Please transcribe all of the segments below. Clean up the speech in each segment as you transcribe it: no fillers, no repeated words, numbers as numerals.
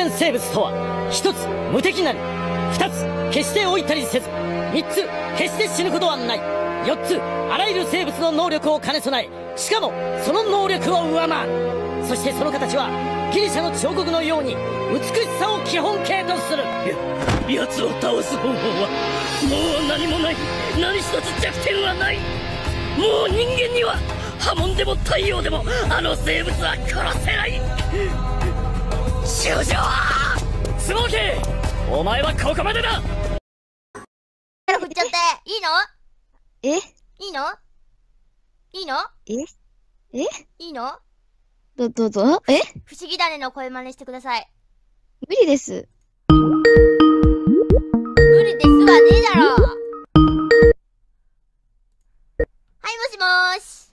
限生物とは、1つ無敵なり、2つ決して老いたりせず、3つ決して死ぬことはない、4つあらゆる生物の能力を兼ね備え、しかもその能力を上回る。そしてその形はギリシャの彫刻のように美しさを基本形とする。奴を倒す方法はもう何もない。何一つ弱点はない。もう人間には波紋でも太陽でもあの生物は殺せない。中将スモーキー、お前はここまでだ。 振っちゃっていいの？ えいいの？いいの？いいの？ どうぞ。 不思議種の声真似してください。 無理です。 無理ですわねえだろ。はい、もしもーし。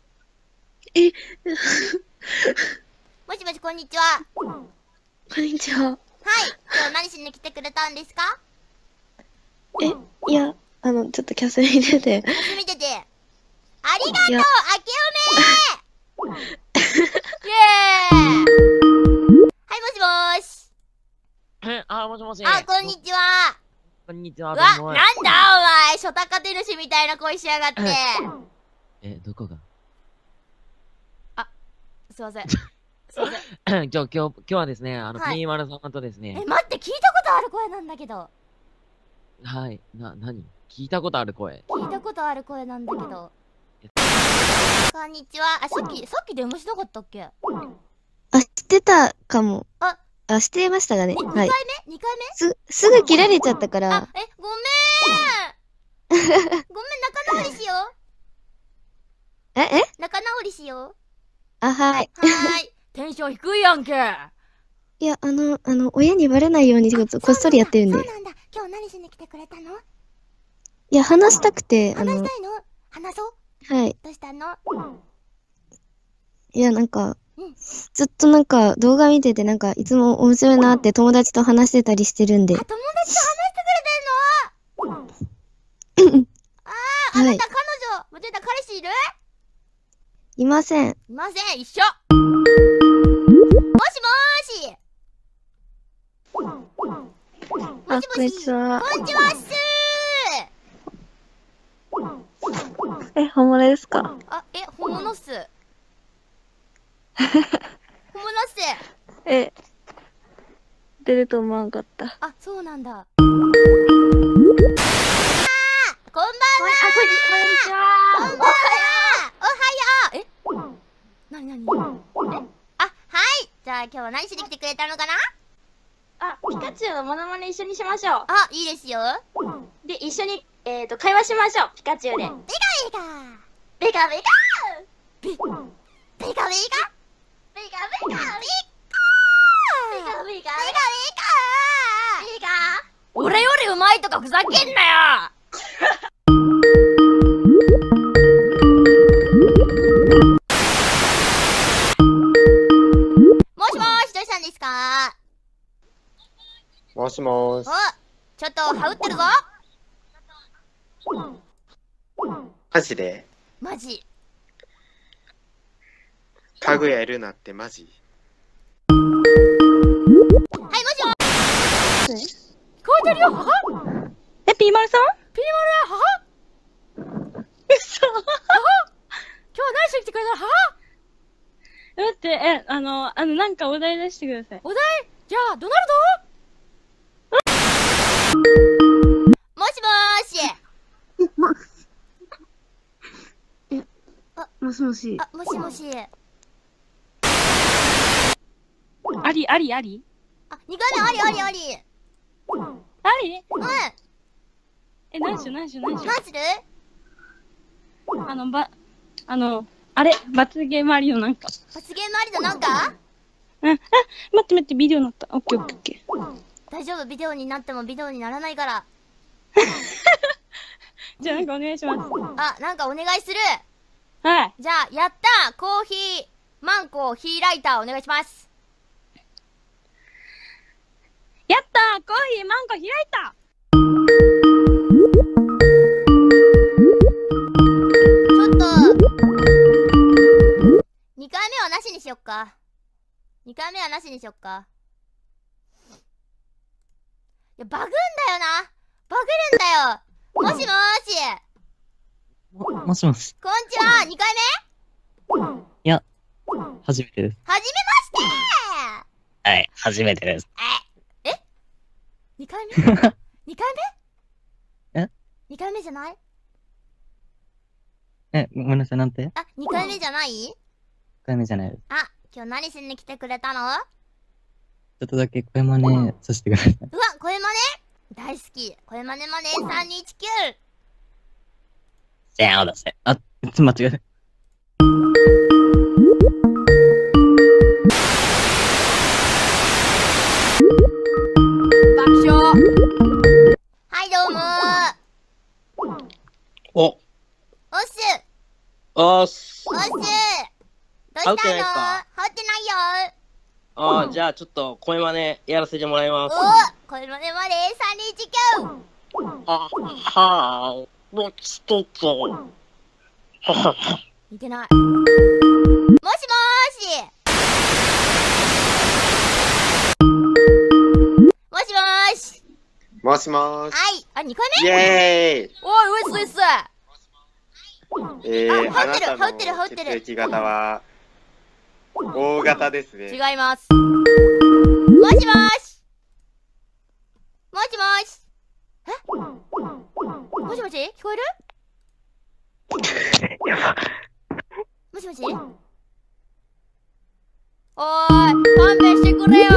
もしもし、こんにちは。 こんにちは。 はい、今日何しに来てくれたんですか？ いや、ちょっとキャス見てて。 見てて。ありがとう、明けおめーイエーイ。はい、もしもーし。 もしもし。 あ、こんにちは。 こんにちは。 うわ、なんだお前、初高手主みたいな声しやがって。 どこがすいません。すいません。 今日はですね、 はいピーマル様とですね。 待って、聞いたことある声なんだけど。 はい。何聞いたことある声。 聞いたことある声なんだけど。こんにちは。さっき電話しなかったっけ？ してたかも。 あ、 してましたがね。 2 はい。 回目？ すぐ切られちゃったから。 ごめん。ごめん、仲直りしよう。仲直りしよう。 はい。 はーい。テンション低いやんけ。 いや、親にバレないようにこっそりやってるんで。 そうなんだ。今日何しに来てくれたの？ いや、話したくて、 話したいの？話そう。 はい。 どうしたの？ いや、ずっと動画見てていつも面白いなって友達と話してたりしてるんで。 友達と話してくれてんの？あなた彼女、彼氏いる？ いません。 いません、一緒。もしもーし。 こんにちは。 こんにちはっす本物ですか？ 本物っす。本物っす。 出ると思わんかった。 そうなんだ。こんばんは。 こんにちは。 こんばんは。おはよう。なにはい。じゃあ今日は何しに来てくれたのかな？ ピカチュウのモノマネ一緒にしましょう。 いいですよ。 で、一緒に、会話しましょう。ピカチュウで。 ベカベカベカベカベカベカベカベカベカベカベカ俺よりうまいとかふざけんなよ。もしもーし、どうしたんですか？ もしもーし。 ちょっと羽織ってるぞ。 マジでマジ。 かぐやるなってマジ。 はい、もしもーし。聞こえてるよ、はは。 ピーマルさん？ ピーマルや、はは。 嘘。はは。 今日は何しに来てくれたの？はは。 待って、お題出してください。 お題？じゃあ、ドナルド？もしもーし。 もしもし。 もしもし。 あり 2回目あり。 何しよう。 何する？ 罰ゲームありよ、 罰ゲームありのなんか？ 待って、ビデオになった。オッケー。 大丈夫、ビデオになってもビデオにならないから。 じゃあお願いします。 なんかお願いする。 はい。 じゃあ、やったコーヒー、マンコーヒーライターお願いします。 やったコーヒーマンコ開いた。 ちょっと、2回目はなしにしよっか。2回目はなしにしよっか。 や、バグんだよな。バグるんだよ。もしもーし。 もしもし。 こんにちは。2回目？ いや、初めてです。 はじめましてはい、初めてです。 え ?2 回目 ?2 回目え ?2 回目じゃない？ ごめんなさい、なんて？ あ、2回目じゃない？ 1回目じゃないです。 あ、今日何しに来てくれたの？ ちょっとだけ声真似させてください。 うわ、声真似大好き。声真似まね3219。 じゃあ、だせ。あ、間違えた。 爆笑。はい、どうもお、 おっす。 あーす。 おっす。どうしたの？ 羽織ってないっすか？ 羽織ってないよ。 あー、じゃあちょっと声真似やらせてもらいます。 お、声真似まね3219。 はーい。どっちとっちゃいけない。もしもーし。もしもーし。 もしもーし。 はい。あ、2回イ目？ エーイ。 おい、ウエスウエス。 あ羽織ってるなた羽織ってるの羽織ってる血液型は、O 型ですね。 違います。もしもーし。もしもーし。え？もしもし聞こえる？もしもし？おーい、勘弁してくれよー。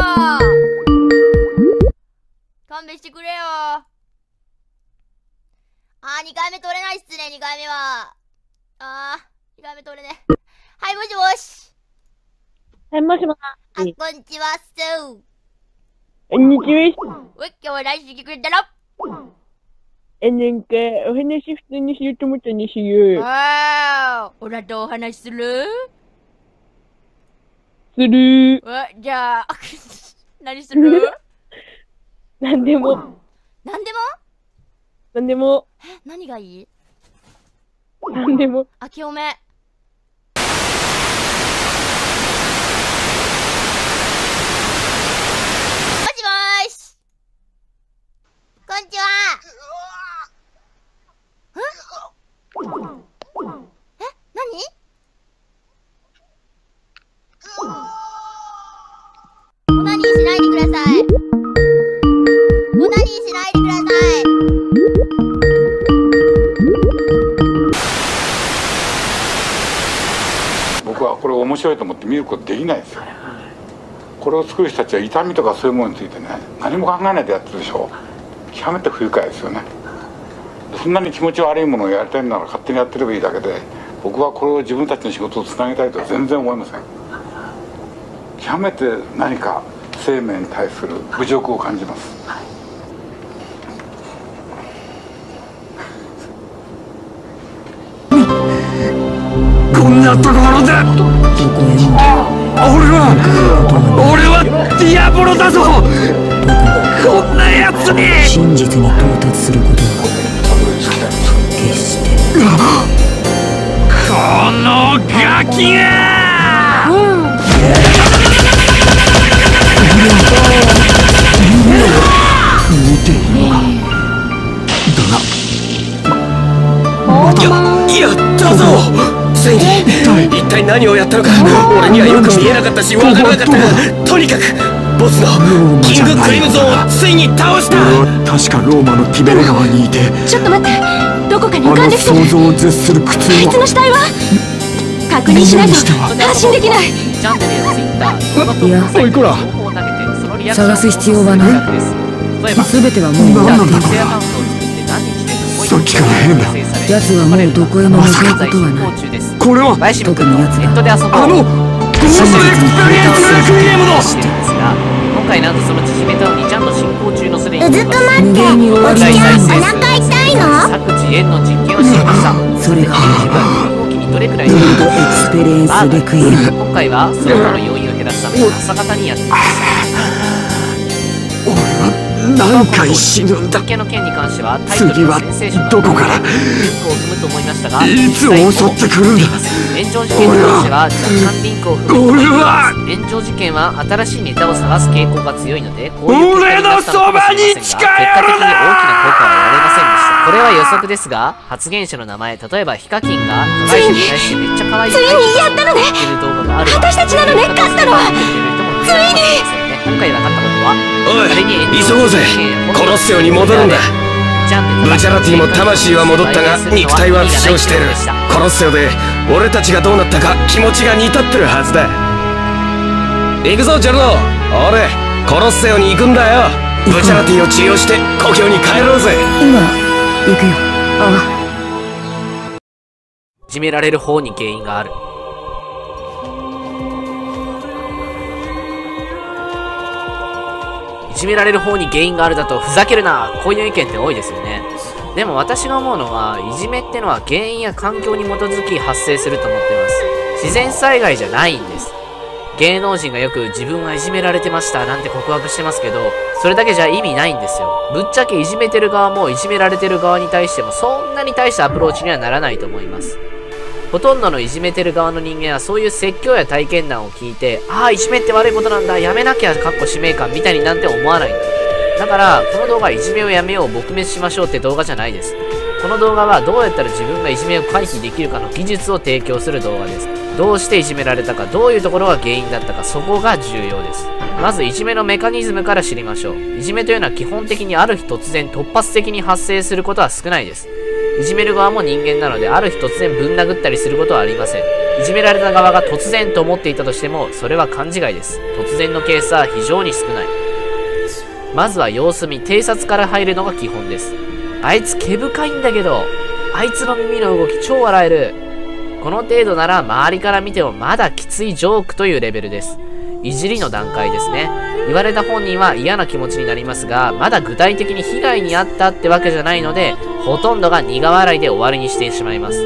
勘弁してくれよー。2回目取れないっすね、2回目は。2回目取れね。はい、もしもし。 はい、もしもし。 こんにちはっす。 こんにちは。 今日は何してくれたの？ なんか、お話普通にしようと思ったんですよ。 オラとお話しする？ する。 じゃあ、何する？ なんでも。 なんでも？ なんでも。 何がいい？ なんでも。 明けおめ。もしもーし。こんにちは。何？オナニーしないでください。オナニーしないでください。 僕はこれ面白いと思って見ることできないですよ。これを作る人たちは痛みとかそういうものについてね、何も考えないでやってるでしょ。極めて不愉快ですよね。そんなに気持ち悪いものをやりたいなら勝手にやってればいいだけで、僕はこれを自分たちの仕事をつなげたいとは全然思いません。極めて何か生命に対する侮辱を感じます。 こんなところで俺はディアボロだぞ。こんなやつに真実に到達することは決してこのガキが見ているのか。だがやったぞ。ついに一体何をやったのか俺にはよく見えなかったし分からなかったが、とにかくボスのキングクリムゾンをついに倒した。確かローマのティベレ川にいて。ちょっと待って、どこかに浮かんできてる。想像を絶する苦痛は。あいつの死体は確認しないと発信できない。いや、おいこら探す必要はない。全てはもう終わっている。さっきから変だ。奴はもうどこへも向かうことはない。これは特に奴がゴーストエクスペリエンスレクイエムの今回なんとその縮めたのにちゃんと進行中のすでにずっと待って、おじちゃんお腹痛いの？ 各地縁の実験をしました。 それが動きにどれくらいゴールドエクスペリエンスレクイエム。 今回はその他の要因を減らすために朝方にやっています。 何回死ぬんだ。 実験の件に関してはタイトル次はのセンセーショナルどこからを踏むと思いましたが、 いつ襲ってくるんだ。 炎上事件に関しては若干リンクを含めています。炎上事件は新しいネタを探す傾向が強いので、こういう結果になったのかもしれませんが、結果的に大きな効果は得られませんでした。これは予測ですが、発言者の名前、例えばヒカキンが加害者に対してめっちゃ可愛いと言ってる動画がある。私たちなのね、勝ったのはついに。今回分かったことは、 おい、急ごうぜ。コロッセオに戻るんだ。ブチャラティも魂は戻ったが肉体は負傷してる。コロッセオで俺たちがどうなったか気持ちが似たってるはずだ。行くぞジェルノ。俺コロッセオに行くんだよ。ブチャラティを治療して故郷に帰ろうぜ。 今行くよ。ああ。いじめられる方に原因がある。いじめられる方に原因があるだとふざけるな、こういう意見って多いですよね。でも私が思うのは、いじめってのは原因や環境に基づき発生すると思ってます。自然災害じゃないんです。芸能人がよく自分はいじめられてましたなんて告白してますけど、それだけじゃ意味ないんですよ。ぶっちゃけいじめてる側もいじめられてる側に対してもそんなに大したアプローチにはならないと思います。ほとんどのいじめてる側の人間はそういう説教や体験談を聞いて、ああ、いじめって悪いことなんだ、やめなきゃ、使命感みたいになんて思わないんだ。だから、この動画はいじめをやめよう、撲滅しましょうって動画じゃないです。この動画はどうやったら自分がいじめを回避できるかの技術を提供する動画です。どうしていじめられたか、どういうところが原因だったか、そこが重要です。まずいじめのメカニズムから知りましょう。いじめというのは基本的にある日突然突発的に発生することは少ないです。いじめる側も人間なので、ある日突然ぶん殴ったりすることはありません。いじめられた側が突然と思っていたとしても、それは勘違いです。突然のケースは非常に少ない。まずは様子見、偵察から入るのが基本です。あいつ毛深いんだけど、あいつの耳の動き超笑える。この程度なら周りから見てもまだきついジョークというレベルです。いじりの段階ですね。言われた本人は嫌な気持ちになりますが、まだ具体的に被害に遭ったってわけじゃないので、ほとんどが苦笑いで終わりにしてしまいます。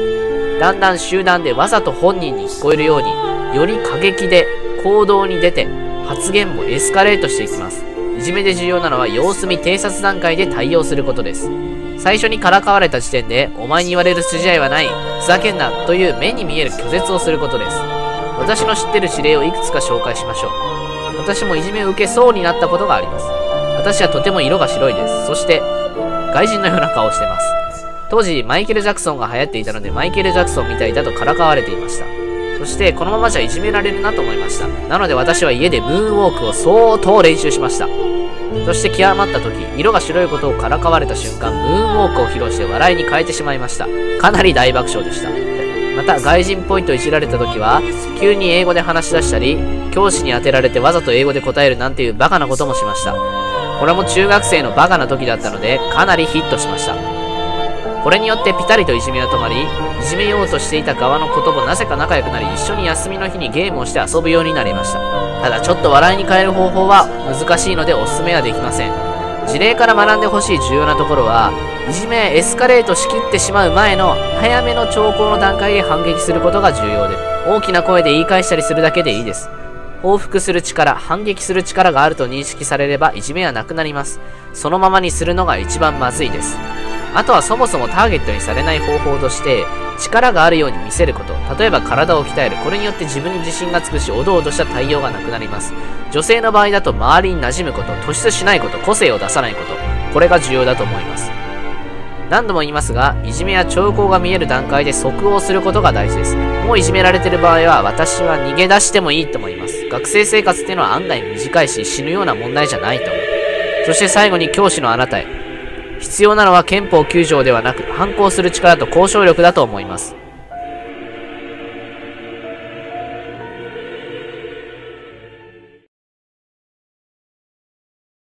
だんだん集団でわざと本人に聞こえるように、より過激で行動に出て、発言もエスカレートしていきます。いじめで重要なのは様子見偵察段階で対応することです。最初にからかわれた時点で、お前に言われる筋合いはない、ふざけんなという目に見える拒絶をすることです。私の知ってる事例をいくつか紹介しましょう。私もいじめを受けそうになったことがあります。私はとても色が白いです。そして、外人のような顔をしてます。当時、マイケル・ジャクソンが流行っていたので、マイケル・ジャクソンみたいだとからかわれていました。そして、このままじゃいじめられるなと思いました。なので私は家でムーンウォークを相当練習しました。そして極まった時、色が白いことをからかわれた瞬間、ムーンウォークを披露して笑いに変えてしまいました。かなり大爆笑でした。また、外人っぽいといじられた時は、急に英語で話し出したり、教師に当てられてわざと英語で答えるなんていうバカなこともしました。これも中学生のバカな時だったので、かなりヒットしました。これによってピタリといじめは止まり、いじめようとしていた側の子ともなぜか仲良くなり、一緒に休みの日にゲームをして遊ぶようになりました。ただちょっと笑いに変える方法は難しいのでおすすめはできません。事例から学んでほしい重要なところは、いじめやエスカレートしきってしまう前の早めの兆候の段階で反撃することが重要で、大きな声で言い返したりするだけでいいです。報復する力、反撃する力があると認識されればいじめはなくなります。そのままにするのが一番まずいです。あとはそもそもターゲットにされない方法として、力があるように見せること。例えば体を鍛える。これによって自分に自信がつくし、おどおどした対応がなくなります。女性の場合だと周りに馴染むこと、突出しないこと、個性を出さないこと。これが重要だと思います。何度も言いますが、いじめや兆候が見える段階で即応することが大事です。もういじめられている場合は、私は逃げ出してもいいと思います。学生生活っていうのは案外短いし、死ぬような問題じゃないと思う。そして最後に教師のあなたへ。必要なのは憲法9条ではなく、反抗する力と交渉力だと思います。